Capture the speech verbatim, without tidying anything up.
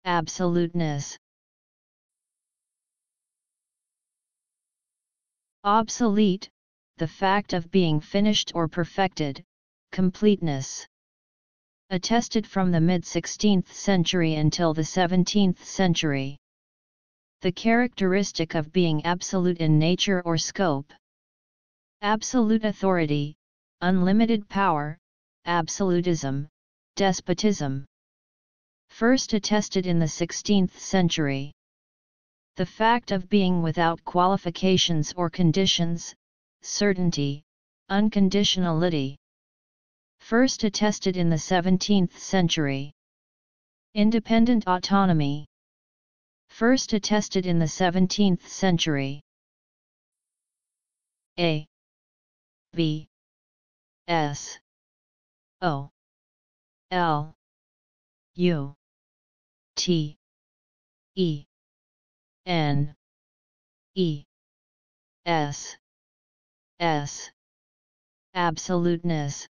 absoluteness. Obsolete, the fact of being finished or perfected, completeness. Attested from the mid-sixteenth century until the seventeenth century. The characteristic of being absolute in nature or scope. Absolute authority, unlimited power, absolutism, despotism. First attested in the sixteenth century. The fact of being without qualifications or conditions, certainty, unconditionality. First attested in the seventeenth century. Independent autonomy. First attested in the seventeenth century. A B S O L U T E N E S S. Absoluteness.